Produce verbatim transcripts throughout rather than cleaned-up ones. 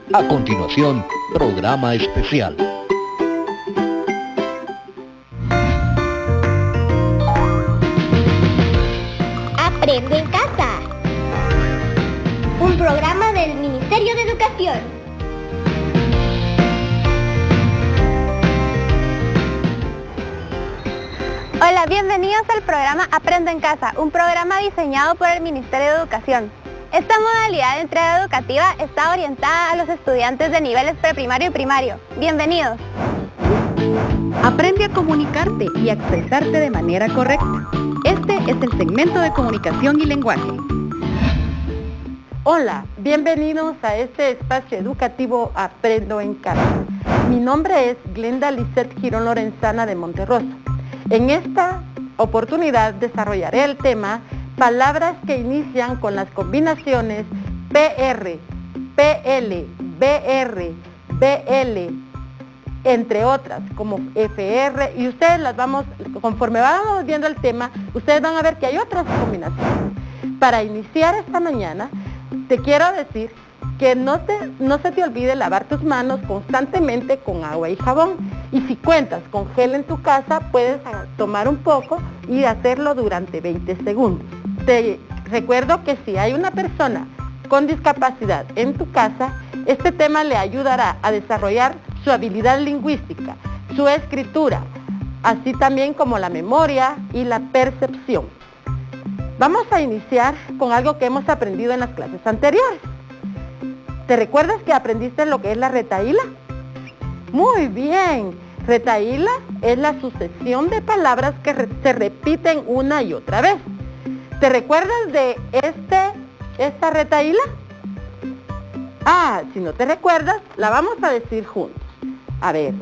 A continuación, programa especial. Aprendo en casa. Un programa del Ministerio de Educación. Hola, bienvenidos al programa Aprendo en Casa, un programa diseñado por el Ministerio de Educación. Esta modalidad de entrega educativa está orientada a los estudiantes de niveles preprimario y primario. Bienvenidos. Aprende a comunicarte y a expresarte de manera correcta. Este es el segmento de comunicación y lenguaje. Hola, bienvenidos a este espacio educativo Aprendo en Casa. Mi nombre es Glenda Lisette Girón Lorenzana de Monterroso. En esta oportunidad desarrollaré el tema palabras que inician con las combinaciones P R, P L, B R, B L, entre otras, como F R, y ustedes las vamos, conforme vamos viendo el tema, ustedes van a ver que hay otras combinaciones. Para iniciar esta mañana, te quiero decir que no, te, no se te olvide lavar tus manos constantemente con agua y jabón. Y si cuentas con gel en tu casa, puedes tomar un poco y hacerlo durante veinte segundos. Te recuerdo que si hay una persona con discapacidad en tu casa, este tema le ayudará a desarrollar su habilidad lingüística, su escritura, así también como la memoria y la percepción. Vamos a iniciar con algo que hemos aprendido en las clases anteriores. ¿Te recuerdas que aprendiste lo que es la retahíla? Muy bien. Retahíla es la sucesión de palabras que re- se repiten una y otra vez. ¿Te recuerdas de este, esta retahíla? Ah, si no te recuerdas, la vamos a decir juntos. A ver,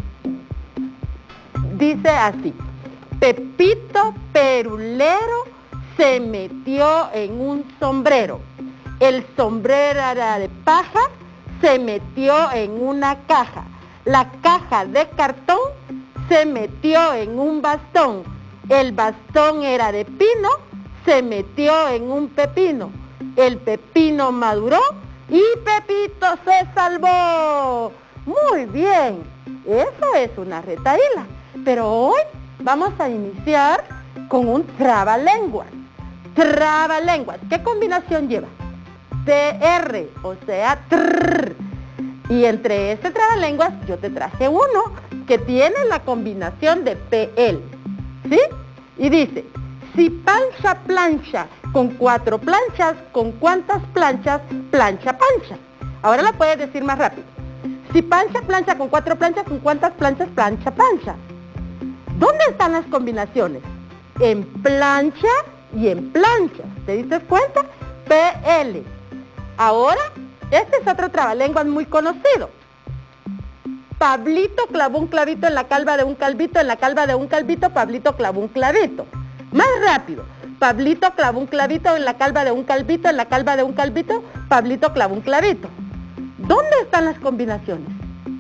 dice así: Pepito Perulero se metió en un sombrero. El sombrero era de paja, se metió en una caja. La caja de cartón se metió en un bastón. El bastón era de pino, se metió en un pepino. El pepino maduró y Pepito se salvó. Muy bien, eso es una retahíla. Pero hoy vamos a iniciar con un trabalenguas. Trabalenguas, ¿qué combinación lleva? T R, o sea, trrr. Y entre este trabalenguas yo te traje uno que tiene la combinación de P L, ¿sí? Y dice: si Pancha plancha con cuatro planchas, ¿con cuántas planchas plancha Pancha? Ahora la puedes decir más rápido. Si Pancha plancha con cuatro planchas, ¿con cuántas planchas plancha Pancha? ¿Dónde están las combinaciones? En plancha y en planchas. ¿Te diste cuenta? P L. Ahora, este es otro trabalenguas muy conocido. Pablito clavó un clavito en la calva de un calvito, en la calva de un calvito, Pablito clavó un clavito. Más rápido. Pablito clavó un clavito en la calva de un calvito, en la calva de un calvito, Pablito clavó un clavito. ¿Dónde están las combinaciones?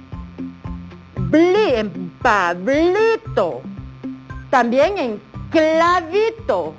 Bli, en Pablito. También en clavito.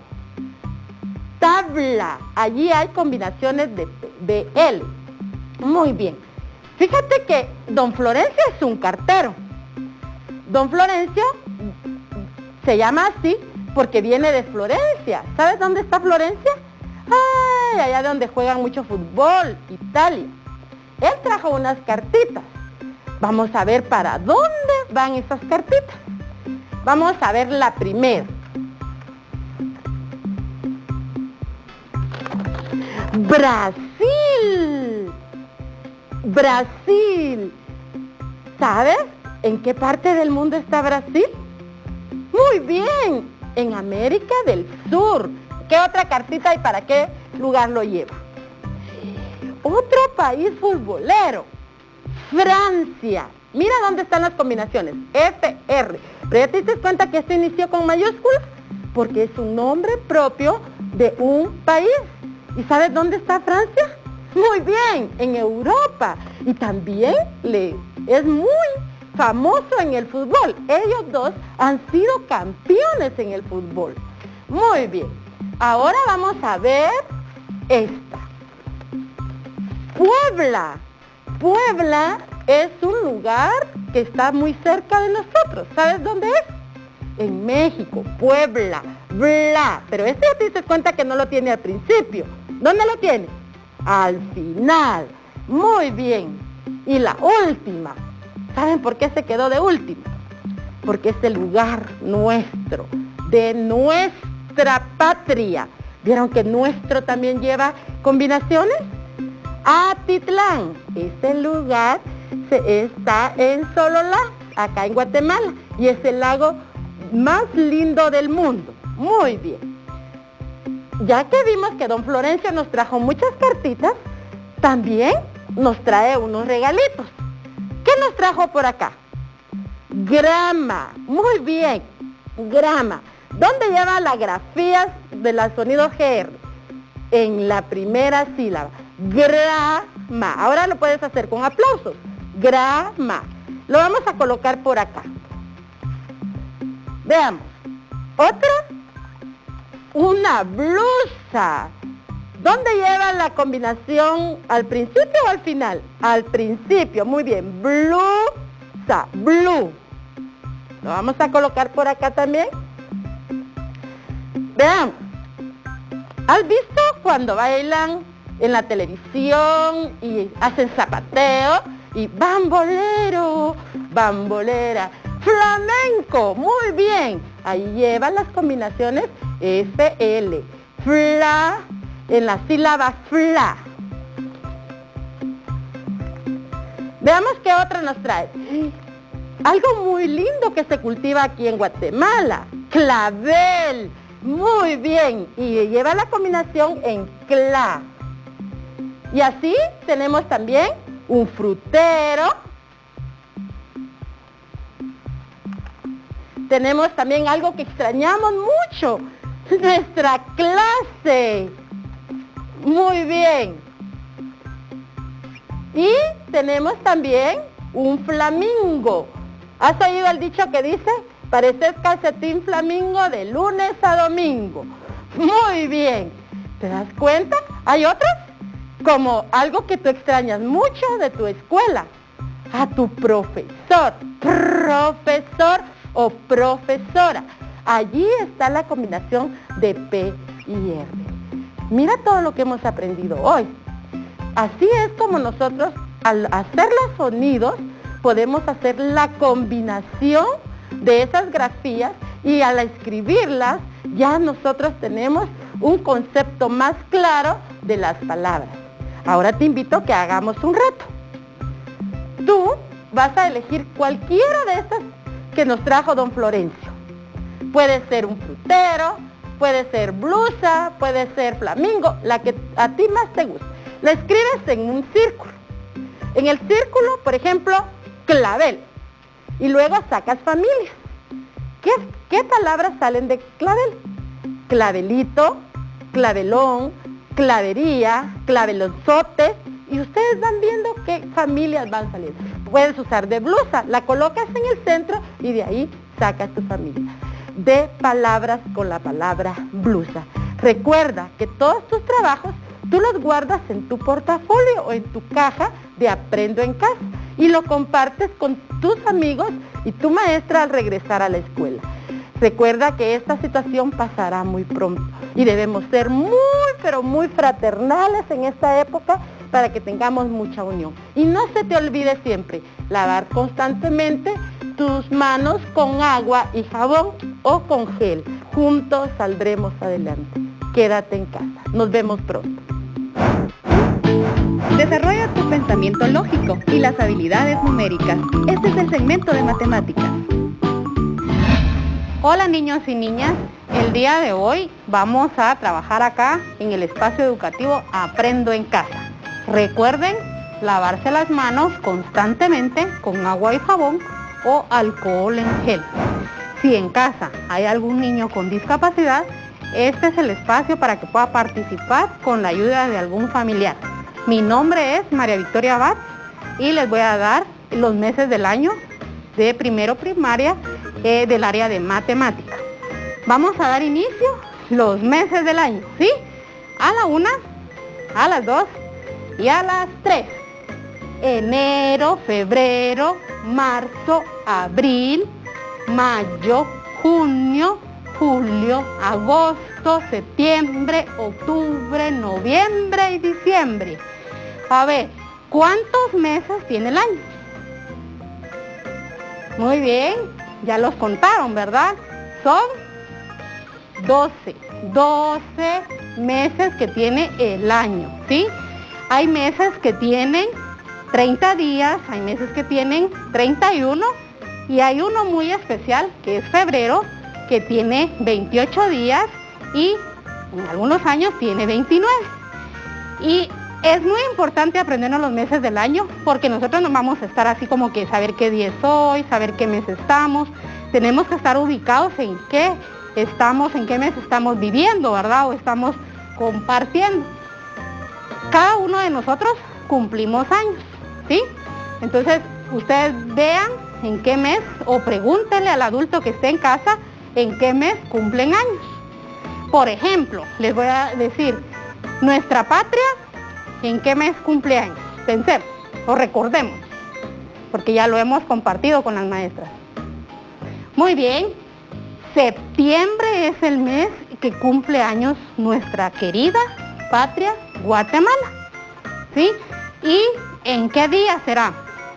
Tabla. Allí hay combinaciones de B L. Muy bien. Fíjate que don Florencio es un cartero. Don Florencio se llama así porque viene de Florencia. ¿Sabes dónde está Florencia? Ay, allá donde juegan mucho fútbol, Italia. Él trajo unas cartitas. Vamos a ver para dónde van esas cartitas. Vamos a ver la primera. Brasil. Brasil. ¿Sabes en qué parte del mundo está Brasil? Muy bien, en América del Sur. ¿Qué otra cartita y para qué lugar lo lleva? Otro país futbolero, Francia. Mira dónde están las combinaciones, F R. ¿Pero ya te diste cuenta que esto inició con mayúsculas? Porque es un nombre propio de un país. ¿Y sabes dónde está Francia? Muy bien, en Europa. Y también le, es muy famoso en el fútbol. Ellos dos han sido campeones en el fútbol. Muy bien. Ahora vamos a ver esta. Puebla. Puebla es un lugar que está muy cerca de nosotros. ¿Sabes dónde es? En México, Puebla, bla. Pero este ya te diste cuenta que no lo tiene al principio. ¿Dónde lo tiene? Al final. Muy bien. Y la última. ¿Saben por qué se quedó de última? Porque es el lugar nuestro, de nuestra patria. ¿Vieron que nuestro también lleva combinaciones? Atitlán, este lugar se, está en Sololá, acá en Guatemala, y es el lago más lindo del mundo. Muy bien. Ya que vimos que don Florencio nos trajo muchas cartitas, también nos trae unos regalitos. ¿Qué nos trajo por acá? Grama. Muy bien, grama. ¿Dónde lleva las grafías de los sonidos G R? En la primera sílaba. Grama. Ahora lo puedes hacer con aplausos. Grama. Lo vamos a colocar por acá. Veamos. Otra. Una blusa. ¿Dónde lleva la combinación? ¿Al principio o al final? Al principio. Muy bien. Blusa. Blue. Lo vamos a colocar por acá también. Vean, ¿has visto cuando bailan en la televisión y hacen zapateo? Y bambolero, bambolera, flamenco, muy bien. Ahí llevan las combinaciones F L, fla, en la sílaba fla. Veamos qué otra nos trae. Algo muy lindo que se cultiva aquí en Guatemala, clavel. Muy bien, y lleva la combinación en cla. Y así tenemos también un frutero. Tenemos también algo que extrañamos mucho, nuestra clase. Muy bien. Y tenemos también un flamingo. ¿Has oído el dicho que dice? Pareces calcetín flamingo de lunes a domingo. Muy bien. ¿Te das cuenta? ¿Hay otros? Como algo que tú extrañas mucho de tu escuela. A tu profesor. Profesor o profesora. Allí está la combinación de P y R. Mira todo lo que hemos aprendido hoy. Así es como nosotros, al hacer los sonidos, podemos hacer la combinación de esas grafías y al escribirlas ya nosotros tenemos un concepto más claro de las palabras. Ahora te invito a que hagamos un reto. Tú vas a elegir cualquiera de estas que nos trajo don Florencio. Puede ser un frutero, puede ser blusa, puede ser flamingo, la que a ti más te guste. La escribes en un círculo. En el círculo, por ejemplo, clavel. Y luego sacas familias. ¿Qué, qué palabras salen de clavel? Clavelito, clavelón, clavería, clavelonzote. Y ustedes van viendo qué familias van saliendo. Puedes usar de blusa, la colocas en el centro y de ahí sacas tu familia. De palabras con la palabra blusa. Recuerda que todos tus trabajos tú los guardas en tu portafolio o en tu caja de Aprendo en Casa y lo compartes con tus amigos y tu maestra al regresar a la escuela. Recuerda que esta situación pasará muy pronto y debemos ser muy, pero muy fraternales en esta época para que tengamos mucha unión. Y no se te olvide siempre lavar constantemente tus manos con agua y jabón o con gel. Juntos saldremos adelante. Quédate en casa. Nos vemos pronto. Desarrolla tu pensamiento lógico y las habilidades numéricas. Este es el segmento de matemáticas. Hola niños y niñas, el día de hoy vamos a trabajar acá en el espacio educativo Aprendo en Casa. Recuerden lavarse las manos constantemente con agua y jabón o alcohol en gel. Si en casa hay algún niño con discapacidad, este es el espacio para que pueda participar con la ayuda de algún familiar. Mi nombre es María Victoria Abad y les voy a dar los meses del año de primero primaria eh, del área de matemática. Vamos a dar inicio los meses del año, ¿sí? A la una, a las dos y a las tres. enero, febrero, marzo, abril, mayo, junio, julio, agosto, septiembre, octubre, noviembre y diciembre. A ver, ¿cuántos meses tiene el año? Muy bien, ya los contaron, ¿verdad? Son doce, doce meses que tiene el año, ¿sí? Hay meses que tienen treinta días, hay meses que tienen treinta y uno y hay uno muy especial que es febrero, que tiene veintiocho días y en algunos años tiene veintinueve. Y es muy importante aprendernos los meses del año porque nosotros no vamos a estar así como que saber qué día es hoy, saber qué mes estamos. Tenemos que estar ubicados en qué estamos, en qué mes estamos viviendo, ¿verdad? O estamos compartiendo. Cada uno de nosotros cumplimos años, ¿sí? Entonces, ustedes vean en qué mes o pregúntenle al adulto que esté en casa en qué mes cumplen años. Por ejemplo, les voy a decir, nuestra patria, ¿en qué mes cumple años? Pensemos o recordemos, porque ya lo hemos compartido con las maestras. Muy bien, septiembre es el mes que cumple años nuestra querida patria Guatemala, ¿sí? ¿Y en qué día será?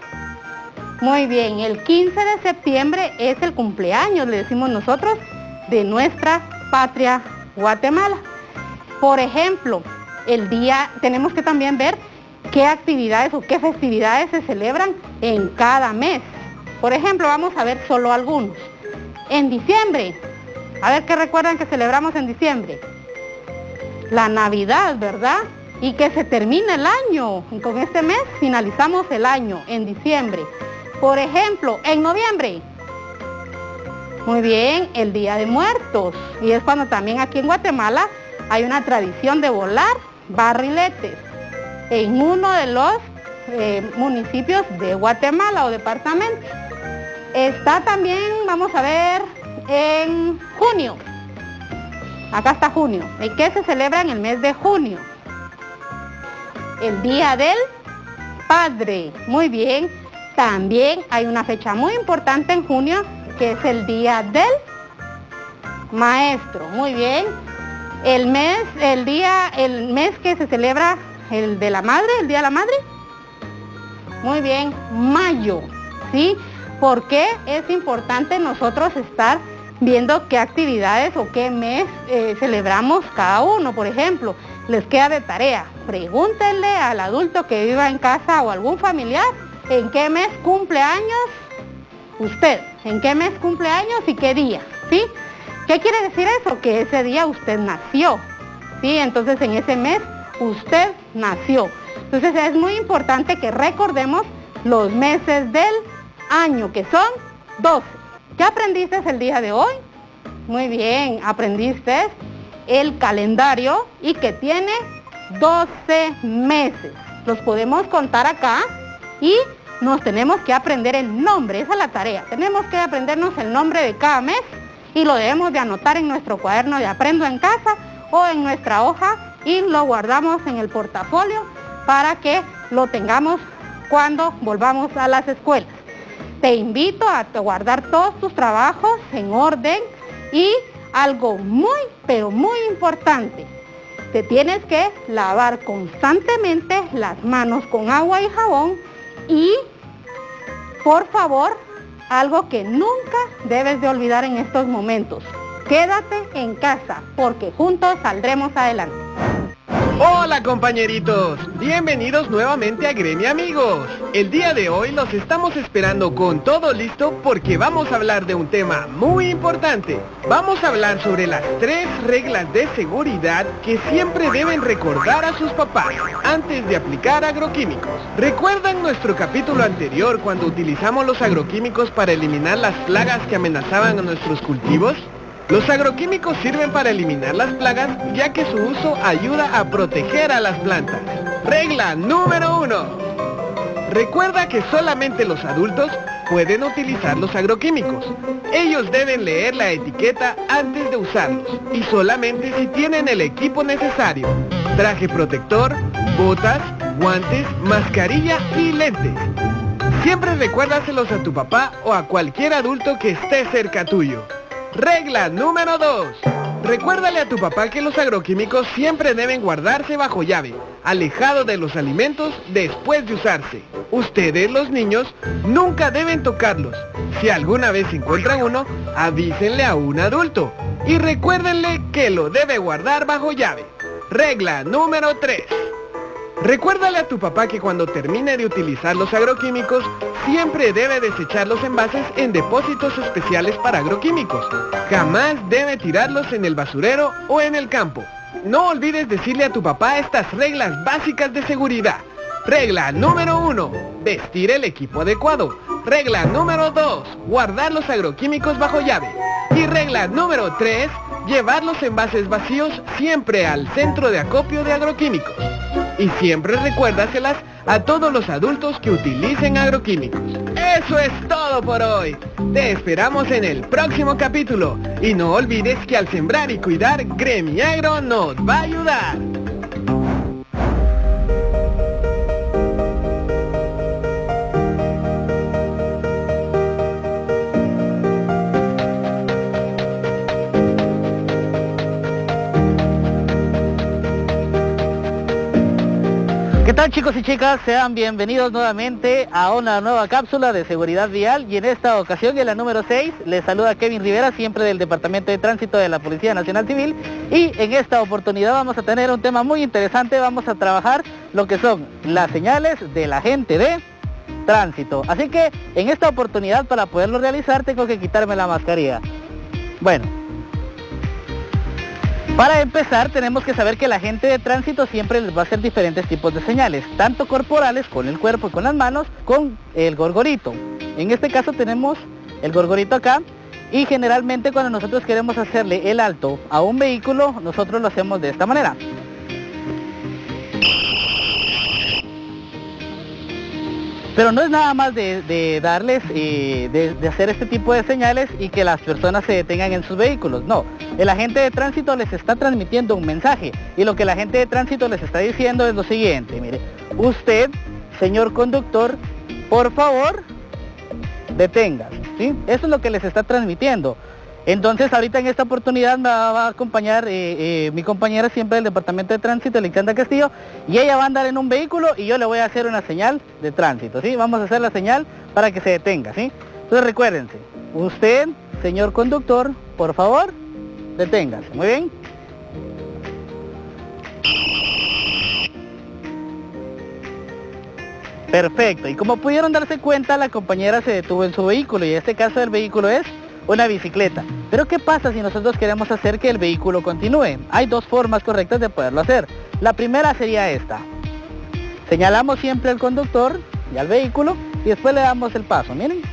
Muy bien, el quince de septiembre es el cumpleaños, le decimos nosotros, de nuestra patria Guatemala. Por ejemplo, el día, tenemos que también ver qué actividades o qué festividades se celebran en cada mes. Por ejemplo, vamos a ver solo algunos. En diciembre, a ver qué recuerdan que celebramos en diciembre. La Navidad, ¿verdad? Y que se termina el año. Y con este mes finalizamos el año, en diciembre. Por ejemplo, en noviembre. Muy bien, el Día de Muertos. Y es cuando también aquí en Guatemala hay una tradición de volar barriletes en uno de los eh, municipios de Guatemala o departamentos. Está también, vamos a ver, en junio. Acá está junio. ¿Y qué se celebra en el mes de junio? El Día del Padre. Muy bien. También hay una fecha muy importante en junio, que es el Día del Maestro. Muy bien. El mes, el día, el mes que se celebra el de la madre, el Día de la Madre. Muy bien, mayo, ¿sí? ¿Por qué es importante nosotros estar viendo qué actividades o qué mes eh, celebramos cada uno? Por ejemplo, les queda de tarea, pregúntenle al adulto que viva en casa o algún familiar en qué mes cumple años usted, en qué mes cumple años y qué día, ¿sí? ¿Qué quiere decir eso? Que ese día usted nació, ¿sí? Entonces en ese mes usted nació. Entonces es muy importante que recordemos los meses del año, que son doce. ¿Qué aprendiste el día de hoy? Muy bien, aprendiste el calendario y que tiene doce meses. Los podemos contar acá y nos tenemos que aprender el nombre, esa es la tarea. Tenemos que aprendernos el nombre de cada mes y lo debemos de anotar en nuestro cuaderno de Aprendo en Casa o en nuestra hoja y lo guardamos en el portafolio para que lo tengamos cuando volvamos a las escuelas. Te invito a guardar todos tus trabajos en orden y algo muy, pero muy importante. Te tienes que lavar constantemente las manos con agua y jabón y, por favor, algo que nunca debes de olvidar en estos momentos. Quédate en casa porque juntos saldremos adelante. Hola compañeritos, bienvenidos nuevamente a Gremio Amigos. El día de hoy los estamos esperando con todo listo porque vamos a hablar de un tema muy importante. Vamos a hablar sobre las tres reglas de seguridad que siempre deben recordar a sus papás antes de aplicar agroquímicos. ¿Recuerdan nuestro capítulo anterior cuando utilizamos los agroquímicos para eliminar las plagas que amenazaban a nuestros cultivos? Los agroquímicos sirven para eliminar las plagas ya que su uso ayuda a proteger a las plantas. Regla número uno. Recuerda que solamente los adultos pueden utilizar los agroquímicos. Ellos deben leer la etiqueta antes de usarlos y solamente si tienen el equipo necesario. Traje protector, botas, guantes, mascarilla y lentes. Siempre recuérdaselos a tu papá o a cualquier adulto que esté cerca tuyo. Regla número dos. Recuérdale a tu papá que los agroquímicos siempre deben guardarse bajo llave, alejado de los alimentos después de usarse. Ustedes, los niños, nunca deben tocarlos. Si alguna vez encuentran uno, avísenle a un adulto. Y recuérdenle que lo debe guardar bajo llave. Regla número tres. Recuérdale a tu papá que cuando termine de utilizar los agroquímicos, siempre debe desechar los envases en depósitos especiales para agroquímicos. Jamás debe tirarlos en el basurero o en el campo. No olvides decirle a tu papá estas reglas básicas de seguridad. Regla número uno. Vestir el equipo adecuado. Regla número dos. Guardar los agroquímicos bajo llave. Y regla número tres. Llevar los envases vacíos siempre al centro de acopio de agroquímicos. Y siempre recuérdaselas a todos los adultos que utilicen agroquímicos. Eso es todo por hoy. Te esperamos en el próximo capítulo. Y no olvides que al sembrar y cuidar, Gremiagro nos va a ayudar. ¿Qué tal, chicos y chicas? Sean bienvenidos nuevamente a una nueva cápsula de seguridad vial, y en esta ocasión, en la número seis, les saluda Kevin Rivera, siempre del Departamento de Tránsito de la Policía Nacional Civil, y en esta oportunidad vamos a tener un tema muy interesante. Vamos a trabajar lo que son las señales del agente de tránsito. Así que en esta oportunidad, para poderlo realizar, tengo que quitarme la mascarilla. Bueno, para empezar, tenemos que saber que el agente de tránsito siempre les va a hacer diferentes tipos de señales, tanto corporales, con el cuerpo y con las manos, con el gorgorito. En este caso tenemos el gorgorito acá, y generalmente cuando nosotros queremos hacerle el alto a un vehículo, nosotros lo hacemos de esta manera. Pero no es nada más de, de darles, eh, de, de hacer este tipo de señales y que las personas se detengan en sus vehículos. No, el agente de tránsito les está transmitiendo un mensaje, y lo que el agente de tránsito les está diciendo es lo siguiente. Mire, usted, señor conductor, por favor, deténgase, ¿sí? Eso es lo que les está transmitiendo. Entonces, ahorita en esta oportunidad me va a acompañar eh, eh, mi compañera siempre del Departamento de Tránsito, Alexandra Castillo, y ella va a andar en un vehículo y yo le voy a hacer una señal de tránsito, ¿sí? Vamos a hacer la señal para que se detenga, ¿sí? Entonces recuérdense, usted, señor conductor, por favor, deténgase. Muy bien. Perfecto, y como pudieron darse cuenta, la compañera se detuvo en su vehículo, y en este caso el vehículo es una bicicleta. Pero ¿qué pasa si nosotros queremos hacer que el vehículo continúe? Hay dos formas correctas de poderlo hacer. La primera sería esta. Señalamos siempre al conductor y al vehículo, y después le damos el paso, miren.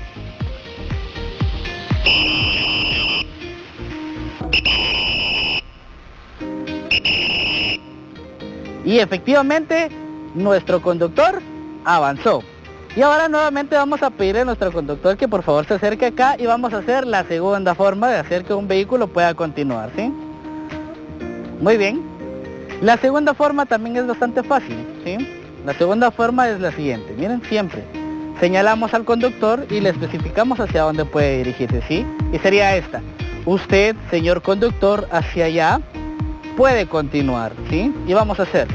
Y efectivamente, nuestro conductor avanzó. Y ahora nuevamente vamos a pedirle a nuestro conductor que por favor se acerque acá, y vamos a hacer la segunda forma de hacer que un vehículo pueda continuar, ¿sí? Muy bien. La segunda forma también es bastante fácil, ¿sí? La segunda forma es la siguiente. Miren, siempre señalamos al conductor y le especificamos hacia dónde puede dirigirse, ¿sí? Y sería esta. Usted, señor conductor, hacia allá puede continuar, ¿sí? Y vamos a hacerlo.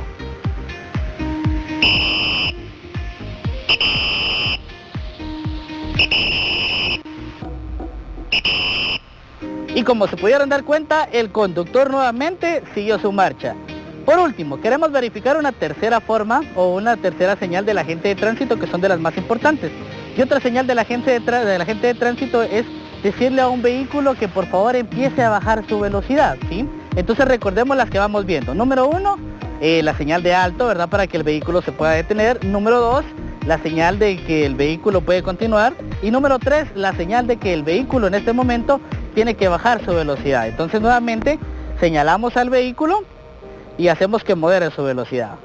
Y como se pudieron dar cuenta, el conductor nuevamente siguió su marcha. Por último, queremos verificar una tercera forma o una tercera señal del agente de tránsito, que son de las más importantes. Y otra señal del agente de, del agente de tránsito es decirle a un vehículo que por favor empiece a bajar su velocidad, ¿sí? Entonces recordemos las que vamos viendo. Número uno, eh, la señal de alto, ¿verdad? Para que el vehículo se pueda detener. Número dos, la señal de que el vehículo puede continuar. Y número tres, la señal de que el vehículo en este momento tiene que bajar su velocidad. Entonces nuevamente señalamos al vehículo y hacemos que modere su velocidad.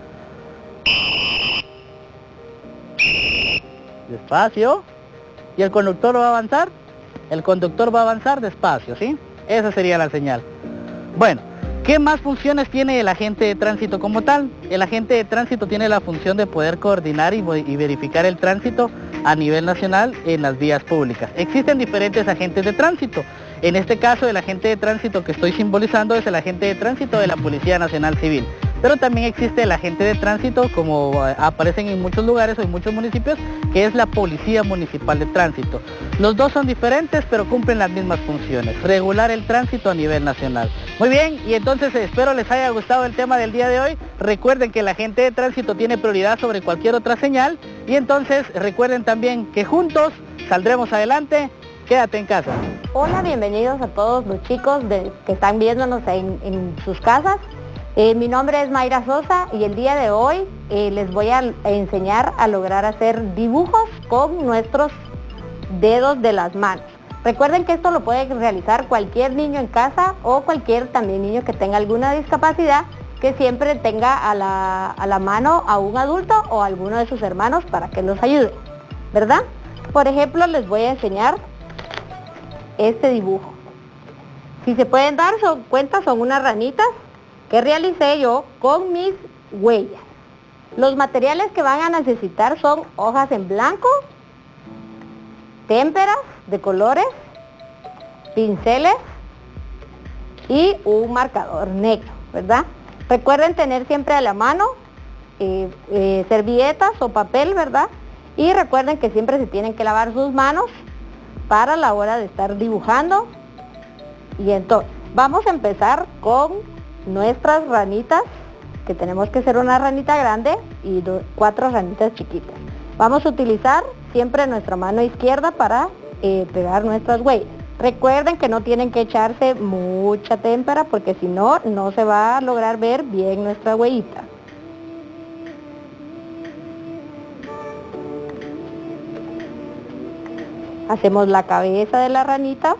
Despacio. ¿Y el conductor va a avanzar? El conductor va a avanzar despacio, ¿sí? Esa sería la señal. Bueno, ¿Qué más funciones tiene el agente de tránsito como tal? El agente de tránsito tiene la función de poder coordinar y, y verificar el tránsito a nivel nacional en las vías públicas. Existen diferentes agentes de tránsito. En este caso, el agente de tránsito que estoy simbolizando es el agente de tránsito de la Policía Nacional Civil. Pero también existe el agente de tránsito, como aparecen en muchos lugares o en muchos municipios, que es la Policía Municipal de Tránsito. Los dos son diferentes, pero cumplen las mismas funciones, regular el tránsito a nivel nacional. Muy bien, y entonces espero les haya gustado el tema del día de hoy. Recuerden que el agente de tránsito tiene prioridad sobre cualquier otra señal, y entonces recuerden también que juntos saldremos adelante. Quédate en casa. Hola, bienvenidos a todos los chicos de, que están viéndonos en, en sus casas. Eh, mi nombre es Mayra Sosa y el día de hoy eh, les voy a, a enseñar a lograr hacer dibujos con nuestros dedos de las manos. Recuerden que esto lo puede realizar cualquier niño en casa o cualquier también niño que tenga alguna discapacidad, que siempre tenga a la, a la mano a un adulto o a alguno de sus hermanos para que los ayude, ¿verdad? Por ejemplo, les voy a enseñar este dibujo. Si se pueden dar son, cuenta, son unas ranitas que realicé yo con mis huellas. Los materiales que van a necesitar son hojas en blanco, témperas de colores, pinceles y un marcador negro, ¿verdad? Recuerden tener siempre a la mano eh, eh, servilletas o papel, ¿verdad? Y recuerden que siempre se tienen que lavar sus manos para la hora de estar dibujando. Y entonces, vamos a empezar con nuestras ranitas, que tenemos que hacer una ranita grande y do, cuatro ranitas chiquitas. Vamos a utilizar siempre nuestra mano izquierda para eh, pegar nuestras huellas. Recuerden que no tienen que echarse mucha témpera porque si no, no se va a lograr ver bien nuestra huellita. Hacemos la cabeza de la ranita.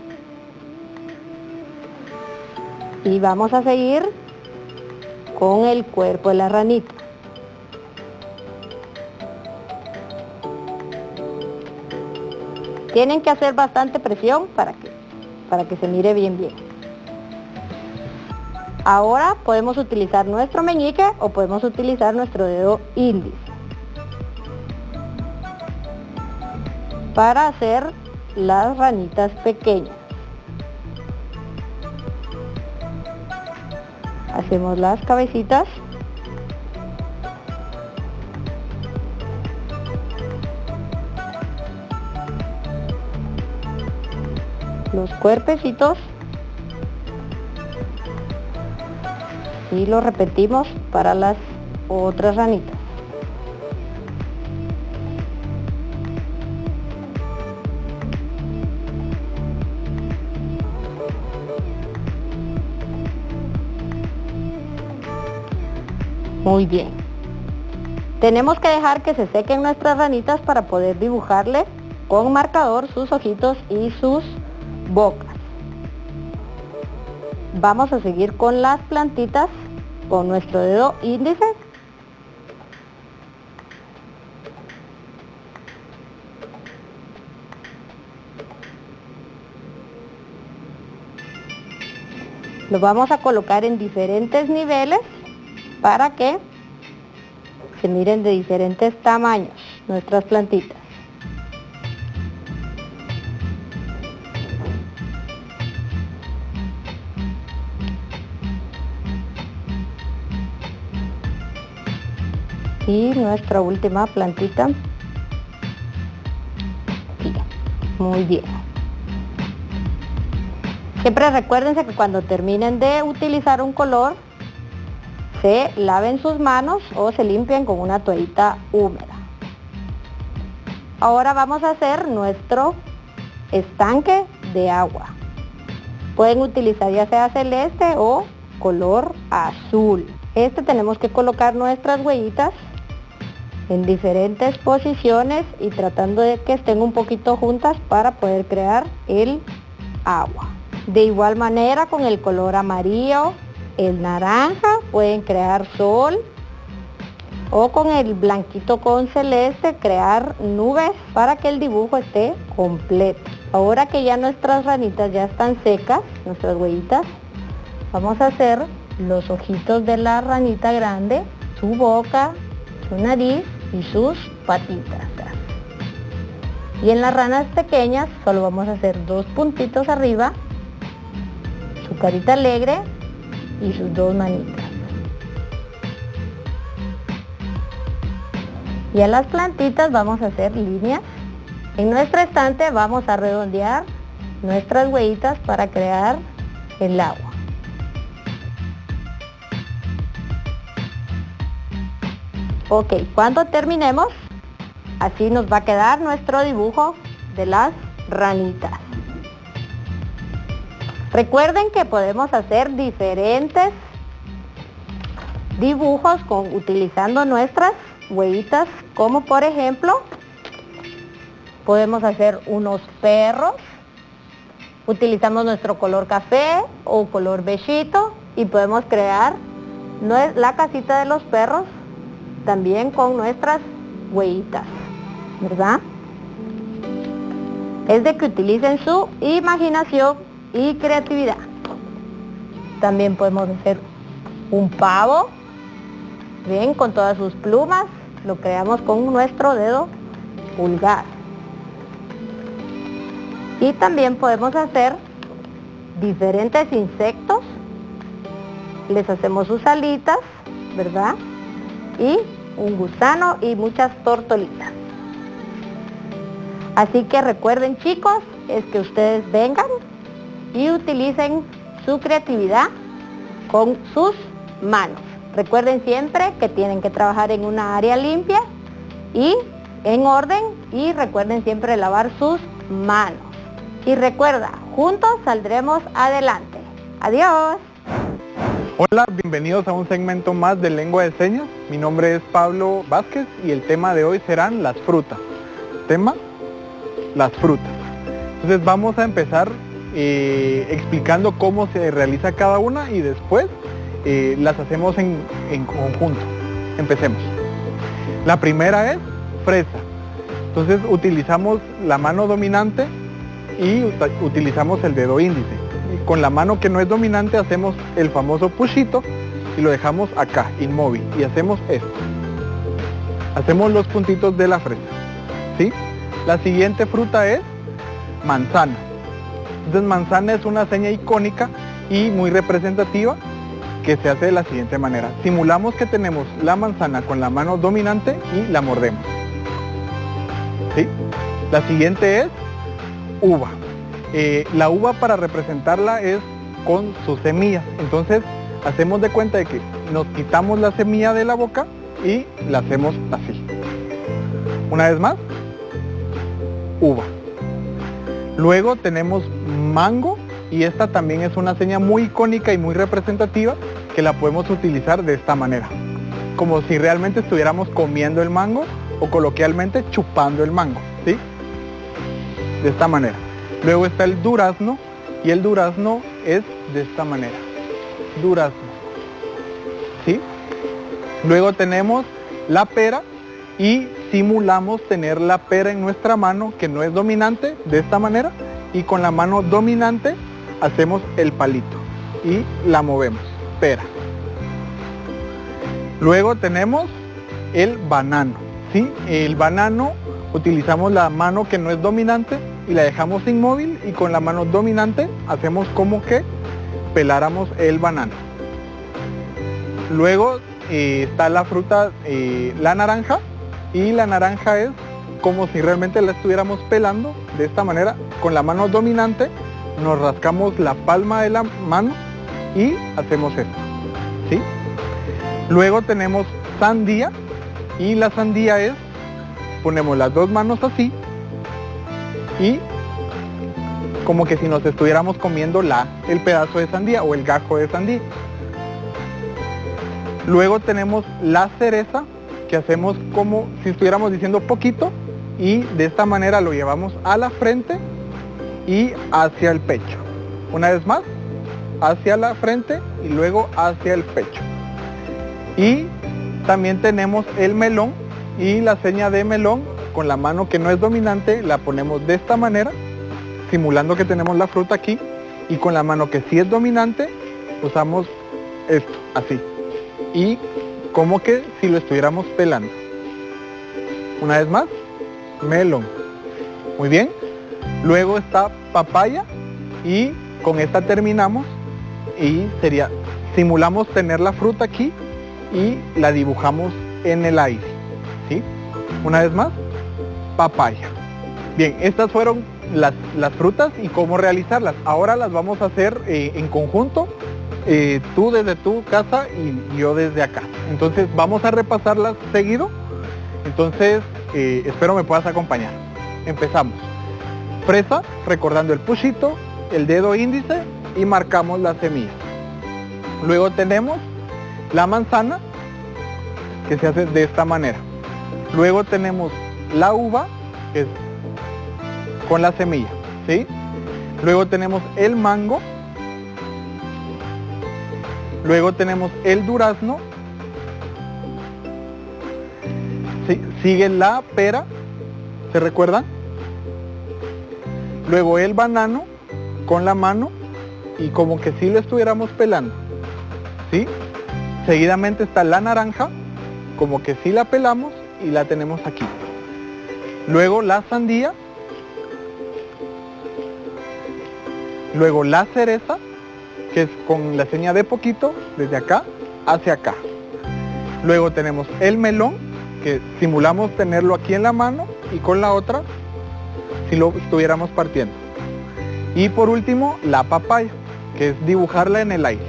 Y vamos a seguir con el cuerpo de la ranita. Tienen que hacer bastante presión para que, para que se mire bien bien. Ahora podemos utilizar nuestro meñique o podemos utilizar nuestro dedo índice para hacer las ranitas pequeñas. Hacemos las cabecitas. Los cuerpecitos. Y lo repetimos para las otras ranitas. Muy bien. Tenemos que dejar que se sequen nuestras ranitas para poder dibujarle con marcador sus ojitos y sus bocas. Vamos a seguir con las plantitas con nuestro dedo índice. Lo vamos a colocar en diferentes niveles para que se miren de diferentes tamaños nuestras plantitas. Y nuestra última plantita. Muy bien. Siempre recuérdense que cuando terminen de utilizar un color, se laven sus manos o se limpien con una toallita húmeda. Ahora vamos a hacer nuestro estanque de agua. Pueden utilizar ya sea celeste o color azul. Este tenemos que colocar nuestras huellitas en diferentes posiciones y tratando de que estén un poquito juntas para poder crear el agua. De igual manera con el color amarillo, el naranja, pueden crear sol, o con el blanquito con celeste crear nubes para que el dibujo esté completo. Ahora que ya nuestras ranitas ya están secas, nuestras huellitas, vamos a hacer los ojitos de la ranita grande, su boca, su nariz y sus patitas. Y en las ranas pequeñas solo vamos a hacer dos puntitos arriba, su carita alegre y sus dos manitas. Y a las plantitas vamos a hacer líneas. En nuestro estante vamos a redondear nuestras huellitas para crear el agua. Ok, cuando terminemos, así nos va a quedar nuestro dibujo de las ranitas. Recuerden que podemos hacer diferentes dibujos con, utilizando nuestras huellitas, como por ejemplo, podemos hacer unos perros. Utilizamos nuestro color café o color beigito y podemos crear la casita de los perros también con nuestras huellitas, ¿verdad? Es de que utilicen su imaginación y creatividad. También podemos hacer un pavo, bien, con todas sus plumas, lo creamos con nuestro dedo pulgar. Y también podemos hacer diferentes insectos, les hacemos sus alitas, ¿verdad? Y un gusano y muchas tortolitas. Así que recuerden, chicos, es que ustedes vengan y utilicen su creatividad con sus manos. Recuerden siempre que tienen que trabajar en una área limpia y en orden, y recuerden siempre lavar sus manos. Y recuerda, juntos saldremos adelante. Adiós. Hola, bienvenidos a un segmento más de Lengua de Señas. Mi nombre es Pablo Vázquez y el tema de hoy serán las frutas. Tema, las frutas. Entonces vamos a empezar eh, explicando cómo se realiza cada una y después eh, las hacemos en, en conjunto. Empecemos. La primera es fresa. Entonces utilizamos la mano dominante y utilizamos el dedo índice. Con la mano que no es dominante hacemos el famoso pushito y lo dejamos acá, inmóvil, y hacemos esto. Hacemos los puntitos de la fresa, ¿sí? La siguiente fruta es manzana. Entonces manzana es una seña icónica y muy representativa que se hace de la siguiente manera. Simulamos que tenemos la manzana con la mano dominante y la mordemos, ¿sí? La siguiente es uva. Eh, la uva, para representarla, es con sus semillas. Entonces hacemos de cuenta de que nos quitamos la semilla de la boca y la hacemos así. Una vez más, uva. Luego tenemos mango, y esta también es una seña muy icónica y muy representativa que la podemos utilizar de esta manera, como si realmente estuviéramos comiendo el mango o coloquialmente chupando el mango, ¿sí? De esta manera. Luego está el durazno, y el durazno es de esta manera, durazno, ¿sí? Luego tenemos la pera y simulamos tener la pera en nuestra mano que no es dominante, de esta manera, y con la mano dominante hacemos el palito y la movemos, pera. Luego tenemos el banano, ¿sí? El banano utilizamos la mano que no es dominante y la dejamos inmóvil, y con la mano dominante hacemos como que peláramos el banano. Luego eh, está la fruta, eh, la naranja, y la naranja es como si realmente la estuviéramos pelando, de esta manera. Con la mano dominante nos rascamos la palma de la mano y hacemos esto, ¿sí? Luego tenemos sandía, y la sandía es, ponemos las dos manos así y como que si nos estuviéramos comiendo la, el pedazo de sandía o el gajo de sandía. Luego tenemos la cereza, que hacemos como si estuviéramos diciendo poquito, y de esta manera lo llevamos a la frente y hacia el pecho. Una vez más, hacia la frente y luego hacia el pecho. Y también tenemos el melón, y la seña de melón, con la mano que no es dominante, la ponemos de esta manera, simulando que tenemos la fruta aquí, y con la mano que sí es dominante, usamos esto, así. Y como que si lo estuviéramos pelando. Una vez más, melón. Muy bien. Luego está papaya y con esta terminamos y sería, simulamos tener la fruta aquí y la dibujamos en el aire, ¿sí? Una vez más, papaya. Bien, estas fueron las, las frutas y cómo realizarlas. Ahora las vamos a hacer eh, en conjunto, eh, tú desde tu casa y yo desde acá. Entonces vamos a repasarlas seguido. Entonces eh, espero me puedas acompañar. Empezamos. Fresa, recordando el puchito, el dedo índice y marcamos la semilla. Luego tenemos la manzana, que se hace de esta manera. Luego tenemos la uva, que es con la semilla, ¿sí? Luego tenemos el mango. Luego tenemos el durazno. ¿Sí? Sigue la pera, ¿se recuerdan? Luego el banano con la mano y como que si lo estuviéramos pelando, ¿sí? Seguidamente está la naranja, como que si la pelamos y la tenemos aquí. Luego la sandía. Luego la cereza, que es con la seña de poquito, desde acá hacia acá. Luego tenemos el melón, que simulamos tenerlo aquí en la mano y con la otra si lo estuviéramos partiendo. Y por último, la papaya, que es dibujarla en el aire.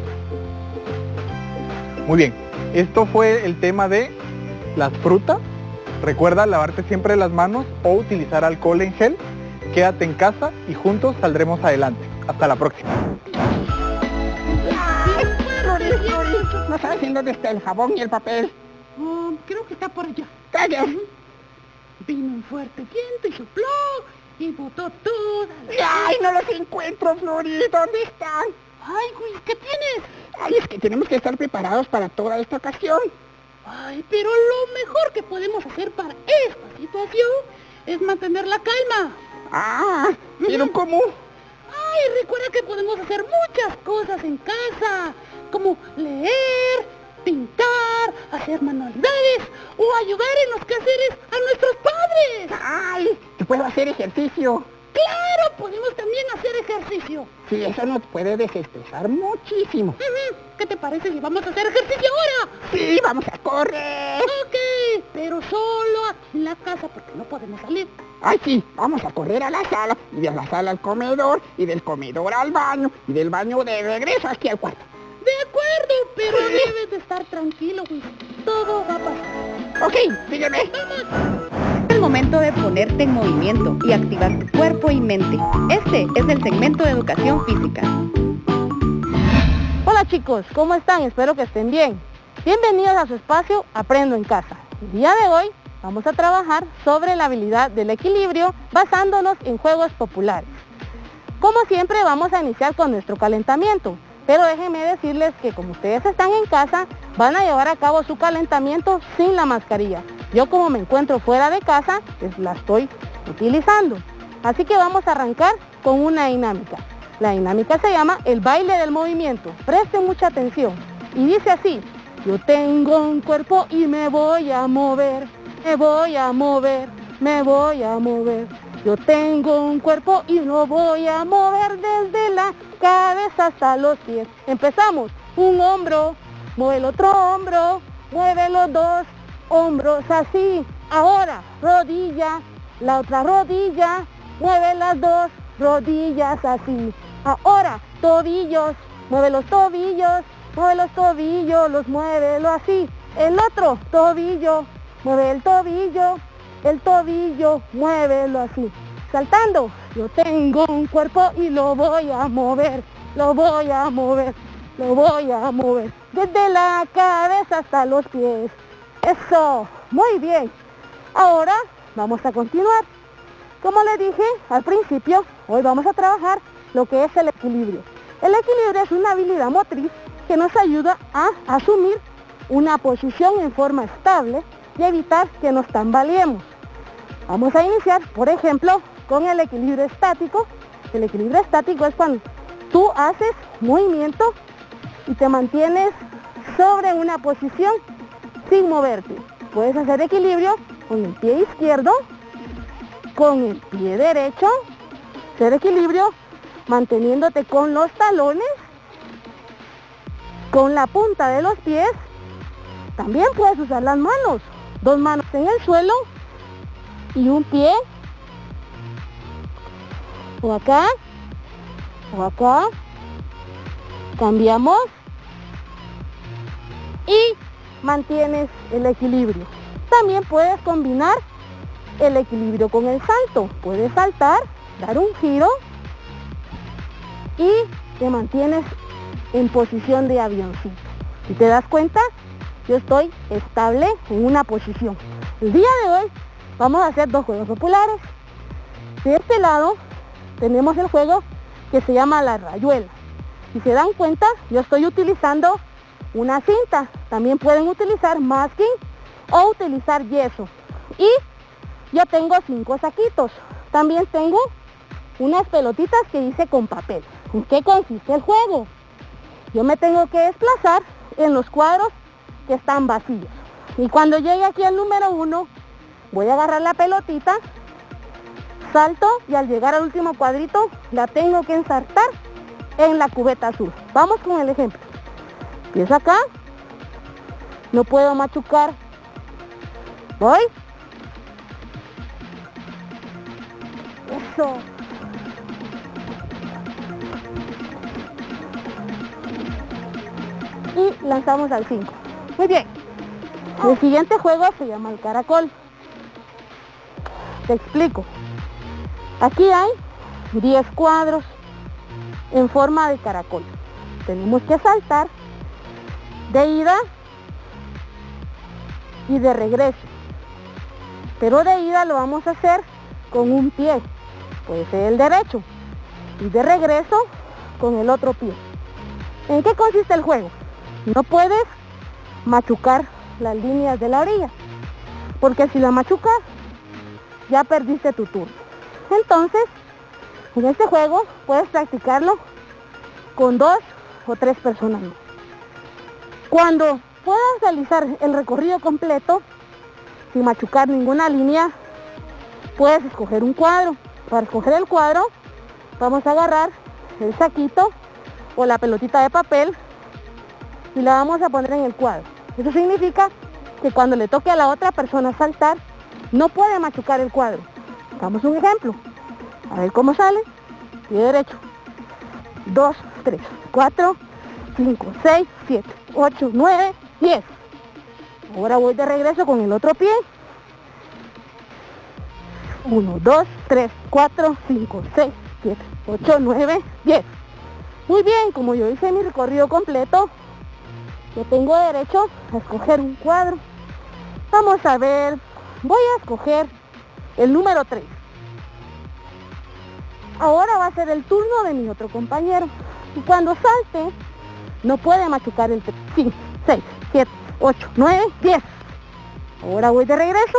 Muy bien, esto fue el tema de las frutas. Recuerda lavarte siempre las manos o utilizar alcohol en gel. Quédate en casa y juntos saldremos adelante. Hasta la próxima. Floris, Floris, no sabes en dónde está el jabón y el papel. Oh, creo que está por allá. ¡Calla! Vino un fuerte viento y sopló y botó todas las... ¡Ay, no los encuentro, Floris! ¿Dónde están? Ay, güey, ¿qué tienes? Ay, es que tenemos que estar preparados para toda esta ocasión. Ay, pero lo mejor que podemos hacer para esta situación es mantener la calma. Ah, ¿pero cómo? Ay, recuerda que podemos hacer muchas cosas en casa, como leer, pintar, hacer manualidades o ayudar en los quehaceres a nuestros padres. ¡Ay! ¿Te puedo hacer ejercicio? ¡Claro! Podemos también hacer ejercicio. Sí, eso nos puede desestresar muchísimo. ¿Qué te parece si vamos a hacer ejercicio ahora? Sí, vamos a correr. Ok, pero solo aquí en la casa porque no podemos salir. Ay, sí, vamos a correr a la sala, y de la sala al comedor, y del comedor al baño, y del baño de regreso aquí al cuarto. De acuerdo, pero debes de estar tranquilo, güey. Todo va a pasar. Ok, sígueme. Vamos. Es el momento de ponerte en movimiento y activar tu cuerpo y mente. Este es el segmento de educación física. Hola chicos, ¿cómo están? Espero que estén bien. Bienvenidos a su espacio Aprendo en Casa. El día de hoy vamos a trabajar sobre la habilidad del equilibrio basándonos en juegos populares. Como siempre vamos a iniciar con nuestro calentamiento, pero déjenme decirles que como ustedes están en casa, van a llevar a cabo su calentamiento sin la mascarilla. Yo como me encuentro fuera de casa, pues la estoy utilizando. Así que vamos a arrancar con una dinámica. La dinámica se llama el baile del movimiento. Presten mucha atención. Y dice así: yo tengo un cuerpo y me voy a mover, me voy a mover, me voy a mover. Yo tengo un cuerpo y lo voy a mover desde la cabeza hasta los pies. Empezamos. Un hombro, mueve el otro hombro, mueve los dos hombros así. Ahora, rodilla, la otra rodilla, mueve las dos rodillas así. Ahora, tobillos, mueve los tobillos, mueve los tobillos, los muévelo así. El otro tobillo, mueve el tobillo, el tobillo, muévelo así. Saltando, yo tengo un cuerpo y lo voy a mover, lo voy a mover, lo voy a mover. Desde la cabeza hasta los pies. Eso, muy bien. Ahora vamos a continuar. Como les dije al principio, hoy vamos a trabajar lo que es el equilibrio. El equilibrio es una habilidad motriz que nos ayuda a asumir una posición en forma estable y evitar que nos tambaleemos. Vamos a iniciar, por ejemplo, con el equilibrio estático. El equilibrio estático es cuando tú haces movimiento y te mantienes sobre una posición sin moverte. Puedes hacer equilibrio con el pie izquierdo, con el pie derecho, hacer equilibrio manteniéndote con los talones, con la punta de los pies. También puedes usar las manos, dos manos en el suelo y un pie o acá o acá. Cambiamos y mantienes el equilibrio. También puedes combinar el equilibrio con el salto. Puedes saltar, dar un giro y te mantienes en posición de avioncito. Si te das cuenta, yo estoy estable en una posición. El día de hoy vamos a hacer dos juegos populares. De este lado tenemos el juego que se llama la rayuela. Si se dan cuenta, yo estoy utilizando una cinta. También pueden utilizar masking o utilizar yeso. Y yo tengo cinco saquitos. También tengo unas pelotitas que hice con papel. ¿En qué consiste el juego? Yo me tengo que desplazar en los cuadros que están vacíos. Y cuando llegue aquí al número uno, voy a agarrar la pelotita, salto y al llegar al último cuadrito, la tengo que ensartar en la cubeta azul. Vamos con el ejemplo. Empiezo acá, no puedo machucar, voy, eso, y lanzamos al cinco. Muy bien. El siguiente juego se llama el caracol. Te explico. Aquí hay diez cuadros en forma de caracol. Tenemos que saltar de ida y de regreso. Pero de ida lo vamos a hacer con un pie, puede ser el derecho, y de regreso con el otro pie. ¿En qué consiste el juego? No puedes machucar las líneas de la orilla, porque si la machucas, ya perdiste tu turno. Entonces, en este juego puedes practicarlo con dos o tres personas más. Cuando puedas realizar el recorrido completo, sin machucar ninguna línea, puedes escoger un cuadro. Para escoger el cuadro, vamos a agarrar el saquito o la pelotita de papel y la vamos a poner en el cuadro. Eso significa que cuando le toque a la otra persona saltar, no puede machucar el cuadro. Hagamos un ejemplo. A ver cómo sale. Pie derecho. dos, tres, cuatro, cinco, seis, siete, ocho, nueve, diez. Ahora voy de regreso con el otro pie. uno, dos, tres, cuatro, cinco, seis, siete, ocho, nueve, diez. Muy bien, como yo hice mi recorrido completo, yo tengo derecho a escoger un cuadro. Vamos a ver, voy a escoger el número tres. Ahora va a ser el turno de mi otro compañero. Y cuando salte, no puede machucar el tres. cinco, seis, siete, ocho, nueve, diez. Ahora voy de regreso.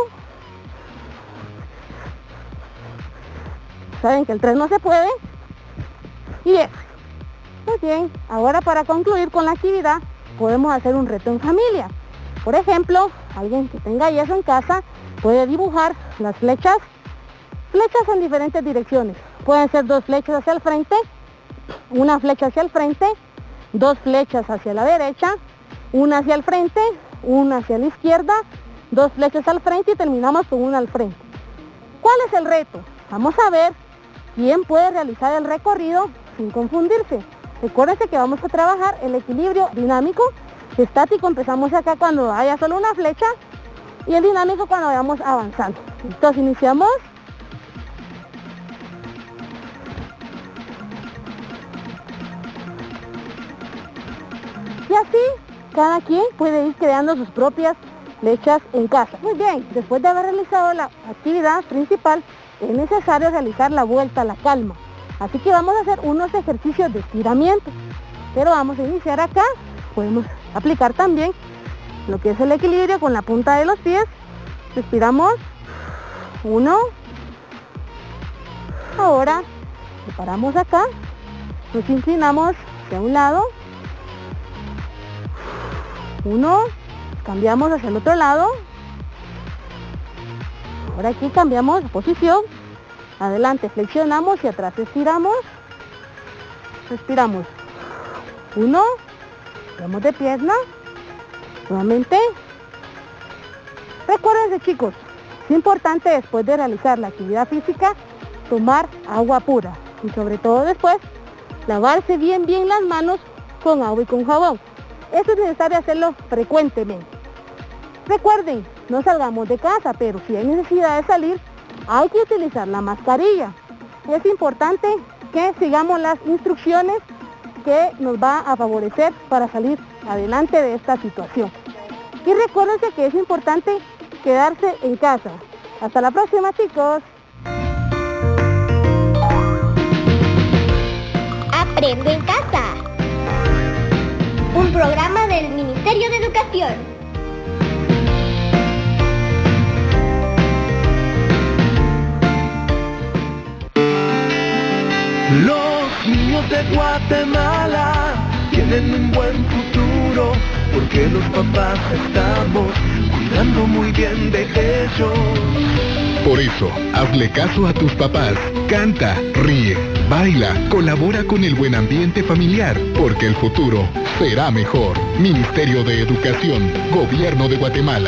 Saben que el tres no se puede. Y diez. Muy bien, ahora para concluir con la actividad, podemos hacer un reto en familia. Por ejemplo, alguien que tenga yeso en casa puede dibujar las flechas, flechas en diferentes direcciones. Pueden ser dos flechas hacia el frente, una flecha hacia el frente, dos flechas hacia la derecha, una hacia el frente, una hacia la izquierda, dos flechas al frente y terminamos con una al frente. ¿Cuál es el reto? Vamos a ver quién puede realizar el recorrido sin confundirse. Recuérdense que vamos a trabajar el equilibrio dinámico, estático empezamos acá cuando haya solo una flecha y el dinámico cuando vayamos avanzando. Entonces iniciamos. Y así cada quien puede ir creando sus propias flechas en casa. Muy bien, después de haber realizado la actividad principal, es necesario realizar la vuelta a la calma. Así que vamos a hacer unos ejercicios de estiramiento. Pero vamos a iniciar acá. Podemos aplicar también lo que es el equilibrio con la punta de los pies. Respiramos. Uno. Ahora, nos paramos acá. Nos inclinamos hacia un lado. Uno, cambiamos hacia el otro lado. Ahora aquí cambiamos de posición. Adelante, flexionamos y atrás estiramos. Respiramos. Uno, vamos de pierna. Nuevamente. Recuérdense, chicos, es importante después de realizar la actividad física tomar agua pura y sobre todo después lavarse bien bien las manos con agua y con jabón. Esto es necesario hacerlo frecuentemente. Recuerden, no salgamos de casa, pero si hay necesidad de salir, hay que utilizar la mascarilla. Es importante que sigamos las instrucciones que nos va a favorecer para salir adelante de esta situación. Y recuérdense que es importante quedarse en casa. Hasta la próxima, chicos. Aprendo en casa. Un programa del Ministerio de Educación. Los niños de Guatemala tienen un buen futuro porque los papás estamos cuidando muy bien de ellos. Por eso, hazle caso a tus papás. Canta, ríe, baila, colabora con el buen ambiente familiar, porque el futuro será mejor. Ministerio de Educación, Gobierno de Guatemala.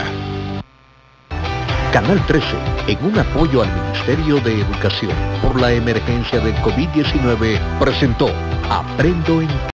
Canal trece, en un apoyo al Ministerio de Educación por la emergencia del COVID diecinueve, presentó Aprendo en